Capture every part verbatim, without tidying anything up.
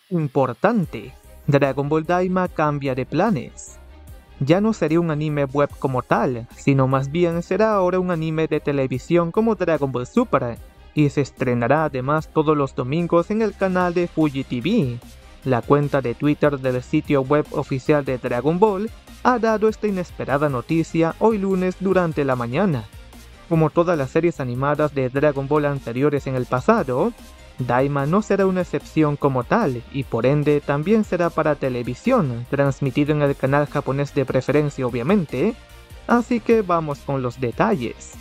Importante, Dragon Ball Daima cambia de planes. Ya no sería un anime web como tal, sino más bien será ahora un anime de televisión como Dragon Ball Super, y se estrenará además todos los domingos en el canal de Fuji T V. La cuenta de Twitter del sitio web oficial de Dragon Ball ha dado esta inesperada noticia hoy lunes durante la mañana. Como todas las series animadas de Dragon Ball anteriores en el pasado, Daima no será una excepción como tal, y por ende también será para televisión, transmitido en el canal japonés de preferencia obviamente, así que vamos con los detalles.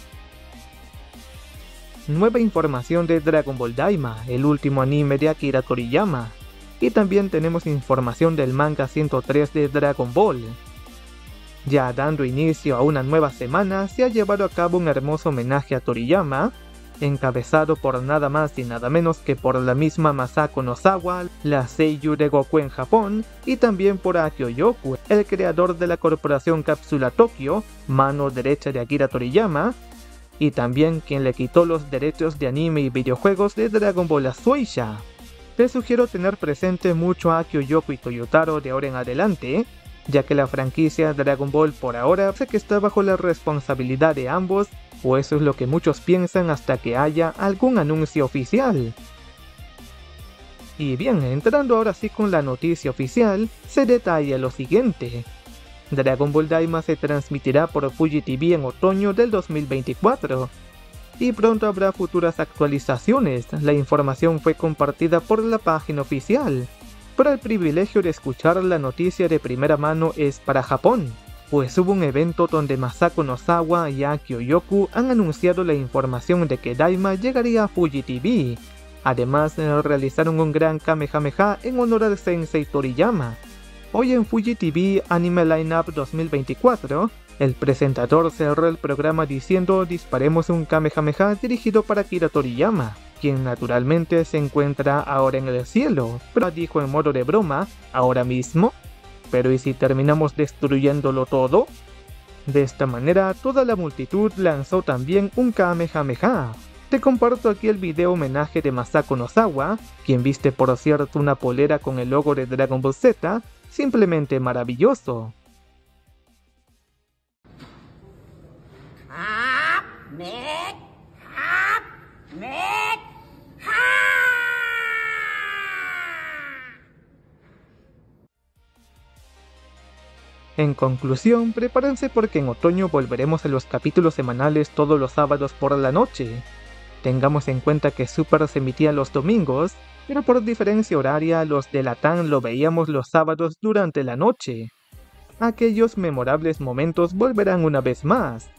Nueva información de Dragon Ball Daima, el último anime de Akira Toriyama, y también tenemos información del manga ciento tres de Dragon Ball. Ya dando inicio a una nueva semana, se ha llevado a cabo un hermoso homenaje a Toriyama, encabezado por nada más y nada menos que por la misma Masako Nozawa, la seiyuu de Goku en Japón, y también por Akio Yoku, el creador de la corporación Cápsula Tokyo, mano derecha de Akira Toriyama, y también quien le quitó los derechos de anime y videojuegos de Dragon Ball a Shueisha. Te sugiero tener presente mucho a Akio Yoku y Toyotaro de ahora en adelante, ya que la franquicia Dragon Ball por ahora sé que está bajo la responsabilidad de ambos, o eso es lo que muchos piensan hasta que haya algún anuncio oficial. Y bien, entrando ahora sí con la noticia oficial, se detalla lo siguiente. Dragon Ball Daima se transmitirá por Fuji T V en otoño del dos mil veinticuatro. Y pronto habrá futuras actualizaciones, la información fue compartida por la página oficial. Pero el privilegio de escuchar la noticia de primera mano es para Japón, pues hubo un evento donde Masako Nozawa y Akio Yoku han anunciado la información de que Daima llegaría a Fuji T V. Además, realizaron un gran Kamehameha en honor al Sensei Toriyama. Hoy en Fuji T V Anime Lineup dos mil veinticuatro, el presentador cerró el programa diciendo disparemos un Kamehameha dirigido para Akira Toriyama, quien naturalmente se encuentra ahora en el cielo, pero dijo en modo de broma, ¿ahora mismo? ¿Pero y si terminamos destruyéndolo todo? De esta manera, toda la multitud lanzó también un Kamehameha. Te comparto aquí el video homenaje de Masako Nozawa, quien viste por cierto una polera con el logo de Dragon Ball Z, simplemente maravilloso. En conclusión, prepárense porque en otoño volveremos a los capítulos semanales todos los sábados por la noche. Tengamos en cuenta que Super se emitía los domingos, pero por diferencia horaria los de Latam lo veíamos los sábados durante la noche. Aquellos memorables momentos volverán una vez más.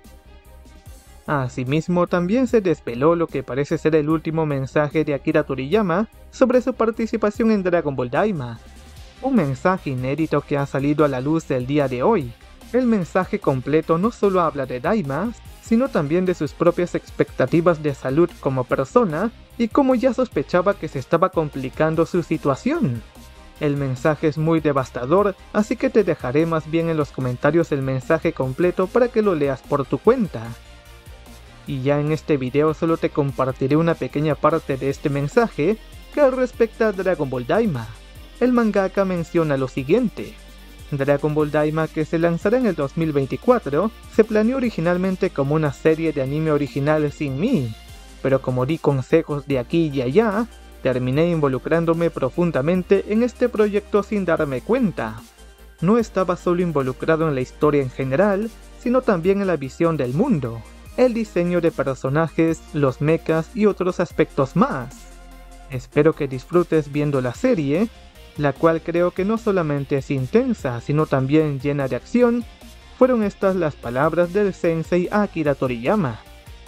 Asimismo, también se desveló lo que parece ser el último mensaje de Akira Toriyama sobre su participación en Dragon Ball Daima. Un mensaje inédito que ha salido a la luz el día de hoy. El mensaje completo no solo habla de Daima, sino también de sus propias expectativas de salud como persona y cómo ya sospechaba que se estaba complicando su situación. El mensaje es muy devastador, así que te dejaré más bien en los comentarios el mensaje completo para que lo leas por tu cuenta. Y ya en este video solo te compartiré una pequeña parte de este mensaje que respecta a Dragon Ball Daima. El mangaka menciona lo siguiente. Dragon Ball Daima, que se lanzará en el dos mil veinticuatro, se planeó originalmente como una serie de anime original sin mí, pero como di consejos de aquí y allá, terminé involucrándome profundamente en este proyecto sin darme cuenta. No estaba solo involucrado en la historia en general, sino también en la visión del mundo, el diseño de personajes, los mechas y otros aspectos más. Espero que disfrutes viendo la serie, la cual creo que no solamente es intensa, sino también llena de acción. Fueron estas las palabras del sensei Akira Toriyama.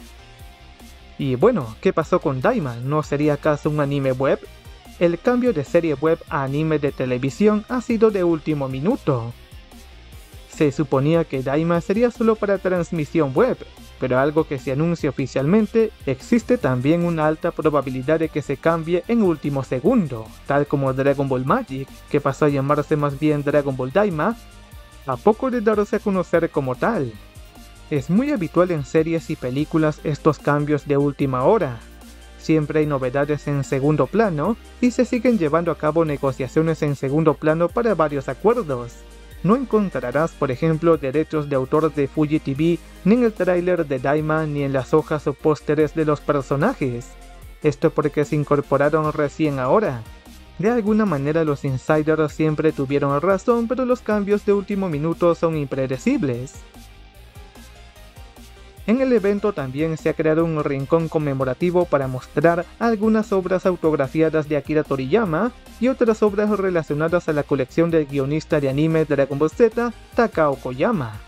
Y bueno, ¿qué pasó con Daima? ¿No sería acaso un anime web? El cambio de serie web a anime de televisión ha sido de último minuto. Se suponía que Daima sería solo para transmisión web, pero algo que se anuncia oficialmente, existe también una alta probabilidad de que se cambie en último segundo, tal como Dragon Ball Magic, que pasó a llamarse más bien Dragon Ball Daima, a poco de darse a conocer como tal. Es muy habitual en series y películas estos cambios de última hora. siempre hay novedades en segundo plano y se siguen llevando a cabo negociaciones en segundo plano para varios acuerdos. No encontrarás, por ejemplo, derechos de autor de Fuji T V ni en el tráiler de Daima ni en las hojas o pósteres de los personajes. Esto porque se incorporaron recién ahora. De alguna manera los insiders siempre tuvieron razón, pero los cambios de último minuto son impredecibles. En el evento también se ha creado un rincón conmemorativo para mostrar algunas obras autografiadas de Akira Toriyama y otras obras relacionadas a la colección del guionista de anime Dragon Ball Z, Takao Koyama.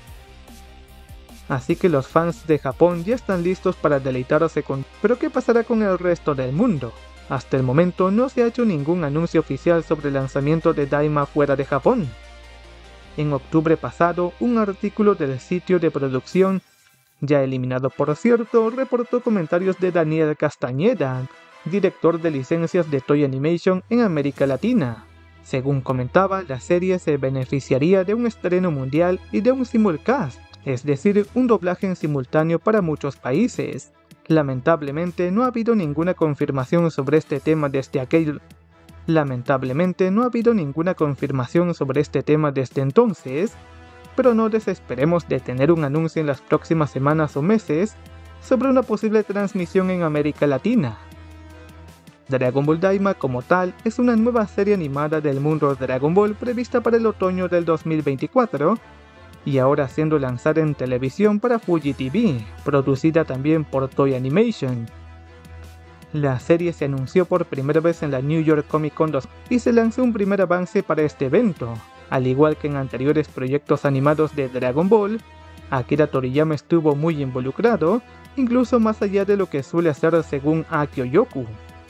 Así que los fans de Japón ya están listos para deleitarse con... ¿Pero qué pasará con el resto del mundo? Hasta el momento no se ha hecho ningún anuncio oficial sobre el lanzamiento de Daima fuera de Japón. En octubre pasado, un artículo del sitio de producción, ya eliminado por cierto, reportó comentarios de Daniel Castañeda, director de licencias de Toei Animation en América Latina. Según comentaba, la serie se beneficiaría de un estreno mundial y de un simulcast, es decir, un doblaje en simultáneo para muchos países. Lamentablemente no ha habido ninguna confirmación sobre este tema desde aquel... Lamentablemente no ha habido ninguna confirmación sobre este tema desde entonces, pero no desesperemos de tener un anuncio en las próximas semanas o meses sobre una posible transmisión en América Latina. Dragon Ball Daima como tal es una nueva serie animada del mundo Dragon Ball prevista para el otoño del dos mil veinticuatro y ahora siendo lanzada en televisión para Fuji T V, producida también por Toei Animation. La serie se anunció por primera vez en la New York Comic Con dos y se lanzó un primer avance para este evento. Al igual que en anteriores proyectos animados de Dragon Ball, Akira Toriyama estuvo muy involucrado, incluso más allá de lo que suele hacer según Akio Yoku.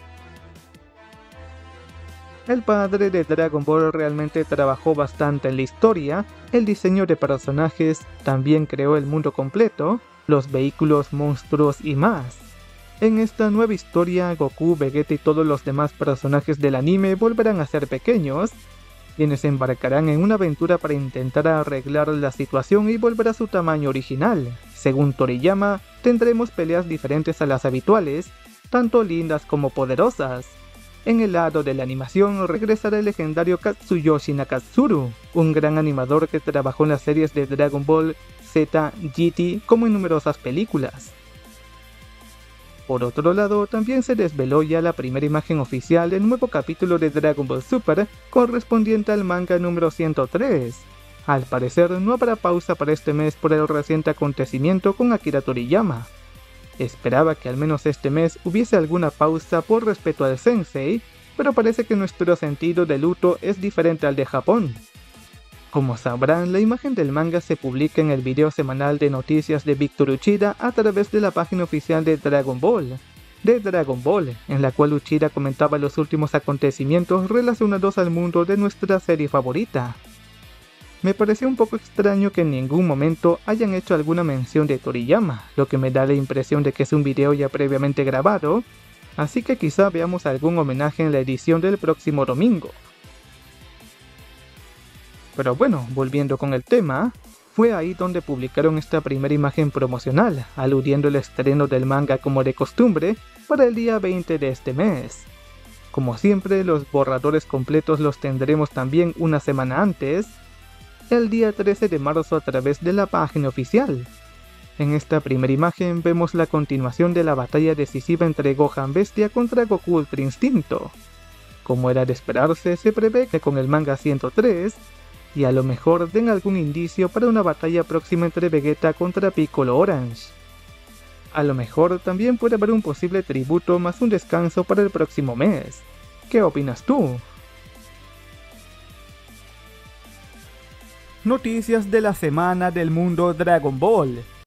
El padre de Dragon Ball realmente trabajó bastante en la historia, el diseño de personajes, también creó el mundo completo, los vehículos, monstruos y más. En esta nueva historia, Goku, Vegeta y todos los demás personajes del anime volverán a ser pequeños, quienes embarcarán en una aventura para intentar arreglar la situación y volver a su tamaño original. Según Toriyama, tendremos peleas diferentes a las habituales, tanto lindas como poderosas. En el lado de la animación regresará el legendario Katsuyoshi Nakatsuru, un gran animador que trabajó en las series de Dragon Ball Z, G T, como en numerosas películas. Por otro lado, también se desveló ya la primera imagen oficial del nuevo capítulo de Dragon Ball Super correspondiente al manga número ciento tres. Al parecer no habrá pausa para este mes por el reciente acontecimiento con Akira Toriyama. Esperaba que al menos este mes hubiese alguna pausa por respeto al sensei, pero parece que nuestro sentido de luto es diferente al de Japón. Como sabrán, la imagen del manga se publica en el video semanal de noticias de Víctor Uchida a través de la página oficial de Dragon Ball, de Dragon Ball, en la cual Uchida comentaba los últimos acontecimientos relacionados al mundo de nuestra serie favorita. Me pareció un poco extraño que en ningún momento hayan hecho alguna mención de Toriyama, lo que me da la impresión de que es un video ya previamente grabado, así que quizá veamos algún homenaje en la edición del próximo domingo. Pero bueno, volviendo con el tema, fue ahí donde publicaron esta primera imagen promocional, aludiendo el estreno del manga como de costumbre para el día veinte de este mes. Como siempre, los borradores completos los tendremos también una semana antes, el día trece de marzo a través de la página oficial. En esta primera imagen vemos la continuación de la batalla decisiva entre Gohan Bestia contra Goku Ultra Instinto. Como era de esperarse, se prevé que con el manga ciento tres, y a lo mejor den algún indicio para una batalla próxima entre Vegeta contra Piccolo Orange. A lo mejor también puede haber un posible tributo más un descanso para el próximo mes. ¿Qué opinas tú? Noticias de la semana del mundo Dragon Ball.